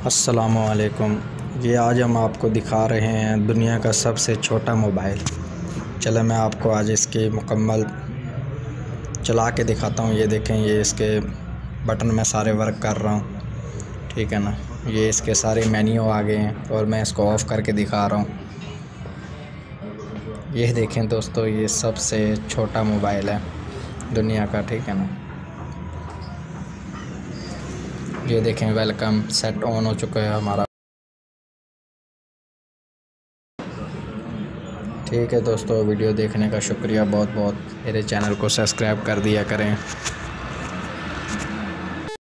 अस्सलामुअलैकुम। ये आज हम आपको दिखा रहे हैं दुनिया का सबसे छोटा मोबाइल। चलो मैं आपको आज इसकी मुकम्मल चला के दिखाता हूँ। ये देखें, ये इसके बटन में सारे वर्क कर रहा हूँ, ठीक है ना। ये इसके सारे मेन्यू आ गए हैं और मैं इसको ऑफ़ करके दिखा रहा हूँ। ये देखें दोस्तों, ये सबसे छोटा मोबाइल है दुनिया का, ठीक है ना। ये देखें, वेलकम सेट ऑन हो चुका है हमारा। ठीक है दोस्तों, वीडियो देखने का शुक्रिया बहुत बहुत। मेरे चैनल को सब्सक्राइब कर दिया करें।